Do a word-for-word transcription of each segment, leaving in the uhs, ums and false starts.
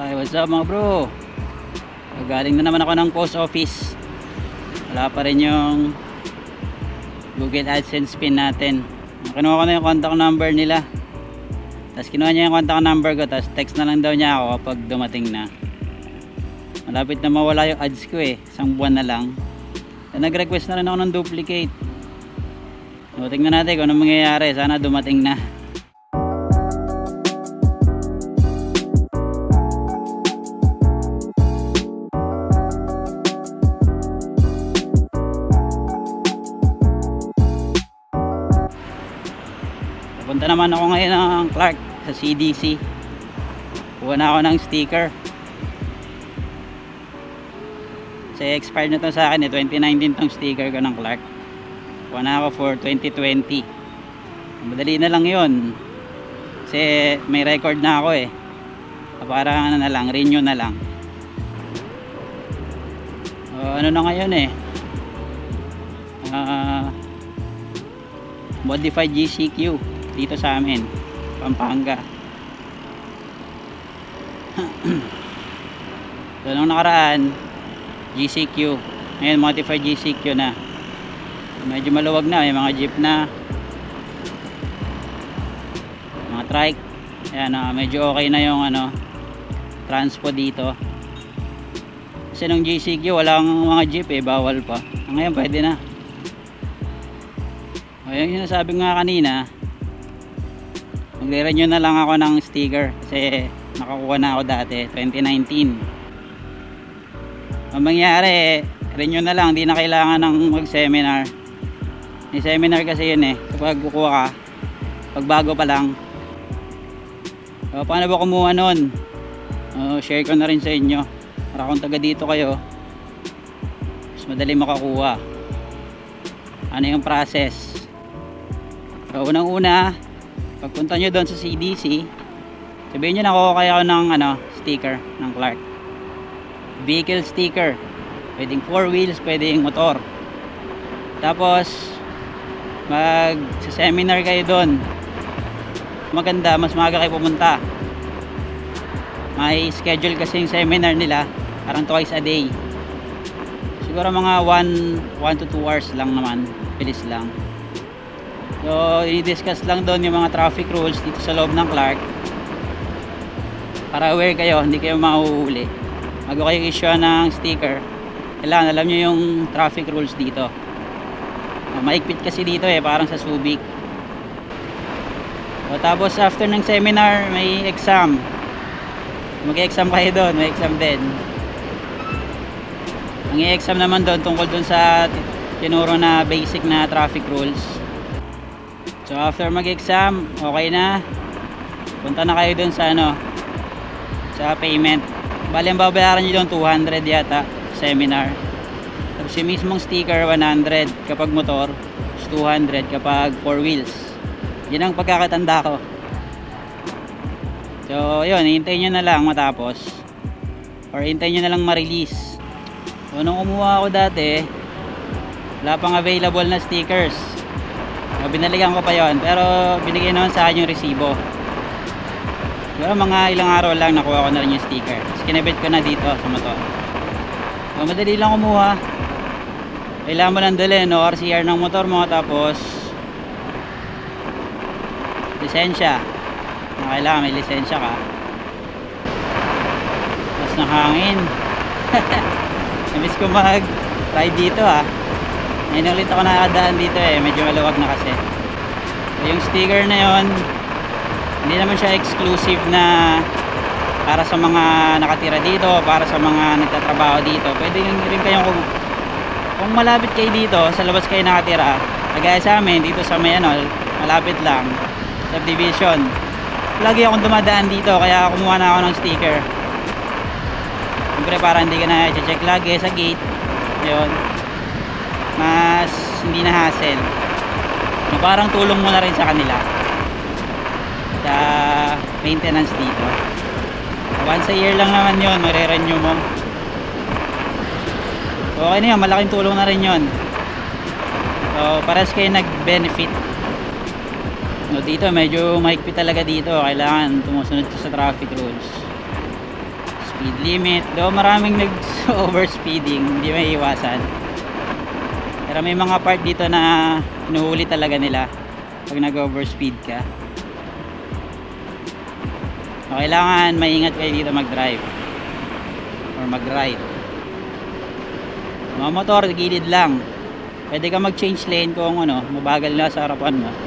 Ay, what's up mga bro? Galing na naman ako ng post office. Wala pa rin yung Google AdSense pin natin. Kinuha ko na yung contact number nila. Tapos kinuha niya yung contact number ko. Tapos text na lang daw niya ako kapag dumating na. Malapit na mawala yung ads ko eh. Isang buwan na lang. Nag-request na rin ako ng duplicate. So, tingnan natin kung ano mangyayari. Sana dumating na. Punta naman ako ngayon ng Clark sa C D C. Kuha na ako ng sticker. Kasi expired na to sa akin eh. twenty nineteen tong sticker ko ng Clark. Kuha na ako for twenty twenty. Madali na lang yun. Kasi may record na ako eh. Parang ano na lang, renew na lang. Uh, ano na ngayon eh. Uh, modified G C Q. Dito sa amin, Pampanga. So nung nakaraan G C Q, ngayon modified G C Q na. Medyo maluwag na, may mga jeep na, mga trike. Ayan, uh, medyo okay na yung ano transpo dito. Kasi nung G C Q walang mga jeep eh, bawal pa. Ngayon pwede na. Ayun yung sinasabi nga kanina, magre-renew na lang ako ng sticker kasi nakakuha na ako dati twenty nineteen. Ang mangyari, renew na lang, hindi na kailangan ng mag-seminar. May seminar kasi yun eh, kapag kukuha ka pag bago pa lang. So, paano ba kumuha nun? Uh, share ko na rin sa inyo para kung taga dito kayo, mas madali makakuha. Ano yung process? So, unang una, pagpunta nyo doon sa C D C, sabihin nyo nakuha kayo ng ano, sticker ng Clark. Vehicle sticker. Pwedeng four wheels, pwedeng motor. Tapos mag seminar kayo doon. Maganda, mas maaga kayo pumunta. May schedule kasi yung seminar nila, parang twice a day. Siguro mga one to two hours lang naman. Bilis lang. So, i-discuss lang doon yung mga traffic rules dito sa loob ng Clark. Para aware kayo, hindi kayo mahuhuli. Bago kayo issue ng sticker, kailangan alam nyo yung traffic rules dito. Maikpit kasi dito eh, parang sa Subic. So, tapos after ng seminar, may exam. Mag-exam kayo doon, may exam din. Ang i-exam naman doon tungkol doon sa tinuro na basic na traffic rules. So after mag-exam, okay na. Punta na kayo dun sa ano, sa payment. Bali ang babayaran nyo dun two hundred yata, seminar. Tapos yung mismong sticker one hundred kapag motor, two hundred kapag four wheels. Yun ang pagkakatanda ko. So yun, hintayin nyo na lang matapos, or hintayin nyo na lang ma-release. So nung kumuha ako dati, wala pang available na stickers. Binalikan ko pa yon, pero binigay naman sa akin yung resibo. Pero mga ilang araw lang nakuha ko na rin yung sticker. Tapos kinabit ko na dito sa motor. So, madali lang kumuha. Kailangan mo lang dalhin no, R C R ng motor mo, tapos lisensya. Kailangan may lisensya ka. Tapos nakahangin. Namiss ko mag ride dito ah. Ngayon ulit ako nakakadaan dito eh, medyo maluwag na kasi. So, yung sticker na yon, hindi naman siya exclusive na para sa mga nakatira dito, para sa mga nagtatrabaho dito. Pwede rin kayong, kung, kung malapit kayo dito, sa labas kayo nakatira, kagaya sa amin, dito sa may ano, malapit lang, subdivision. Lagi akong dumadaan dito, kaya kumuha na ako ng sticker. Siyempre para hindi ka na i-check lagi sa gate. Yun. Mas hindi na hassle. So, parang tulong mo na rin sa kanila sa maintenance dito. Once a year lang naman yun, magre-renew mo. So, okay na yun, malaking tulong na rin yun. So pares kayo nag-benefit. No, dito medyo mahigpit talaga dito, kailangan tumusunod sa traffic rules. speed limit. Though maraming nag-overspeeding, hindi may iwasan. Pero may mga part dito na hinuhuli talaga nila pag nag-overspeed ka. So, kailangan maingat kayo dito mag-drive or mag-ride. Mga motor, gilid lang. Pwede ka mag-change lane kung ano, mabagal na sa harapan mo.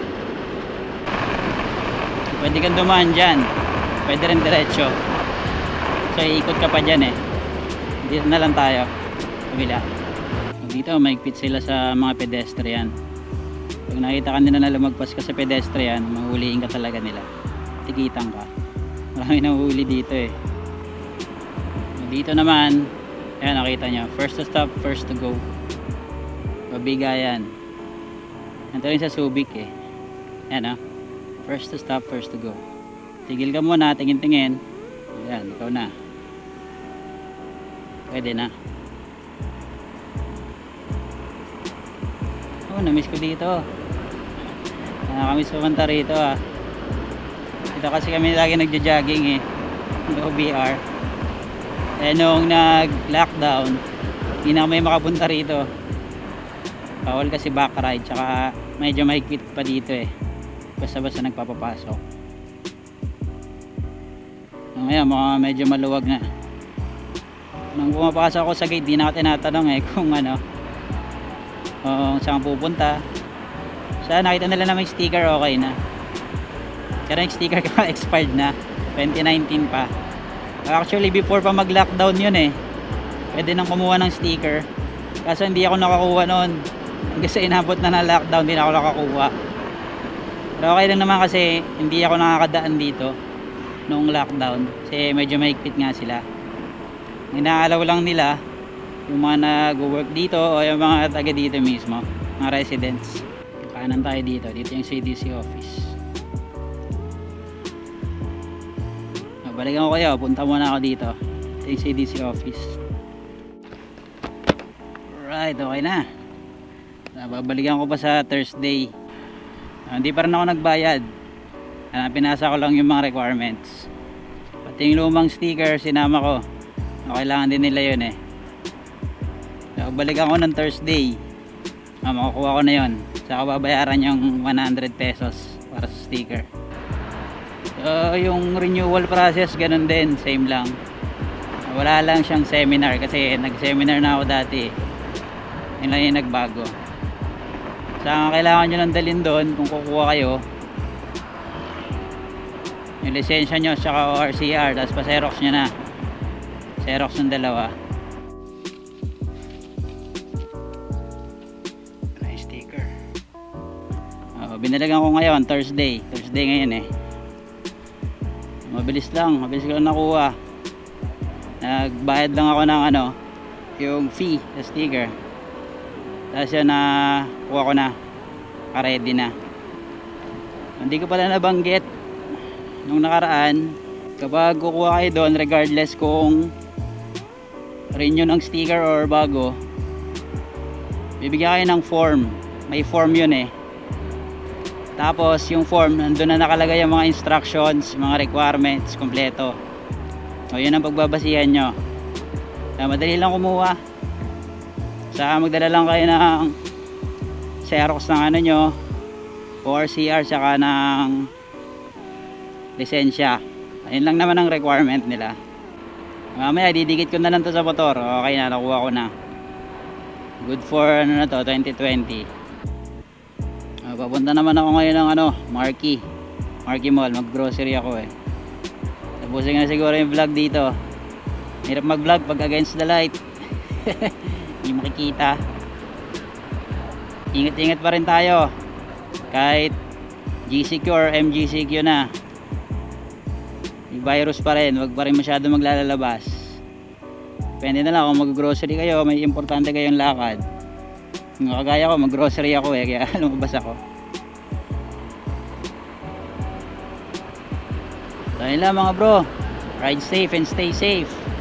Pwede kang dumaan dyan. Pwede rin diretso. So iikot ka pa dyan eh. Dito na lang tayo. Kabila. Dito maigpit sila sa mga pedestrian. Pag nakita ka nila na lumagpas ka sa pedestrian, mahuliin ka talaga nila. Tikitan ka. Marami nang huli dito eh. Dito naman, ayan nakita nyo, first to stop, first to go. Pabigayan. Ito rin sa Subic eh. Ayan o. First to stop, first to go. Tigil ka muna, tingin-tingin. Ayan, ikaw na. Pwede na. Oh, namiss ko dito. Nakakamiss pumunta rito ah. Dito kasi kami lagi nagja-jogging eh. O B R. Eh nung nag-lockdown, hindi na kami makapunta rito. Bawal kasi back ride, tsaka medyo mahigpit pa dito eh. Basta-basta nagpapapasok. So, ngayon, mga medyo maluwag na. Nung pumapasok ako sa gate, di na ako tinatanong eh kung ano, kung saan pupunta. Sa nakita nila na may sticker, okay na. Pero yung sticker ka expired na, twenty nineteen pa. Actually, before pa mag-lockdown yun eh. Pwede nang kumuha ng sticker. Kaso hindi ako nakakuha noon. Kasi inabot na na lockdown, hindi na ako nakakuha. Pero okay lang naman kasi hindi ako nakakadaan dito noong lockdown. Kasi medyo mahigpit nga sila. Inaalaw lang nila yung mga nag-work dito o yung mga taga dito mismo, mga residents. Kanan tayo dito. Dito yung C D C office. Balikan ko kayo, punta muna ako dito. Ito yung C D C office. Alright, okay na. Babalikan ko pa sa Thursday. uh, Hindi pa rin ako nagbayad. uh, Pinasa ko lang yung mga requirements. Pati yung lumang sticker sinama ko. uh, Kailangan din nila yun eh. So, balikan ko ng Thursday. uh, Makukuha ko na yun. Saka babayaran yung one hundred pesos para sa sticker. So, yung renewal process ganun din, same lang. Wala lang siyang seminar kasi nag-seminar na ako dati. Yun lang yung nagbago. Saan kailangan nyo nang dalhin doon kung kukuha kayo? Yung lisensya nyo saka O R C R, tapos pa Xerox nyo na. Xerox ng dalawa. Nice sticker. Oh, binalagan ko ngayon, Thursday. Thursday ngayon eh. Mabilis lang, mabilis ko lang nakuha. Nagbayad lang ako ng ano, yung fee sa sticker. Tapos yun na kuha ko na, ready na. Hindi ko pala nabanggit nung nakaraan, kapag kukuha kayo doon, regardless kung renew ng sticker or bago, bibigyan kayo ng form. May form yun eh. Tapos yung form, nandun na nakalagay yung mga instructions, mga requirements, kompleto. O yun ang pagbabasihan nyo. So, madali lang kumuha. Saka magdala lang kayo ng Xerox ng ano nyo, O R C R, saka ng lisensya. Ayun lang naman ang requirement nila. Mamaya didikit ko na lang to sa motor. Okay na, nakuha ko na. Good for ano na to, twenty twenty. Uh, papunta naman ako ngayon ng ano, Marquee Marquee Mall, mag grocery ako eh. Tapusin na siguro yung vlog dito. Hirap mag vlog pag against the light. Hindi makikita. Ingat-ingat pa rin tayo. Kahit G C Q or M G C Q na, yung virus pa rin, wag pa rin masyado maglalabas. Depende na lang kung mag grocery kayo, may importante kayong lakad. Kung kagaya ko, mag grocery ako eh, kaya lumabas ako. So yun lang mga bro, ride safe and stay safe.